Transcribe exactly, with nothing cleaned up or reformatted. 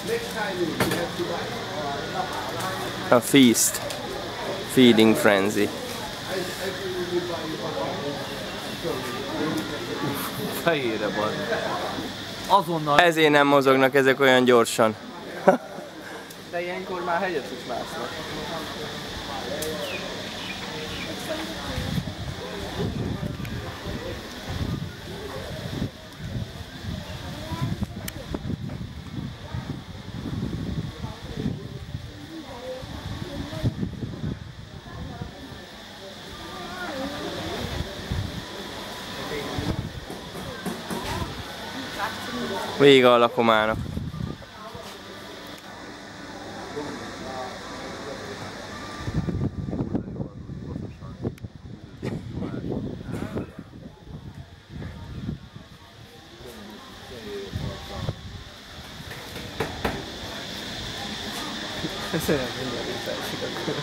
A feast. Feeding frenzy. Fejére van. Azonnal... Ezért nem mozognak ezek olyan gyorsan. De ilyenkor már hegyet is másznak. Vége a lakomának. Szerintem mindjárt itt elsik akkor.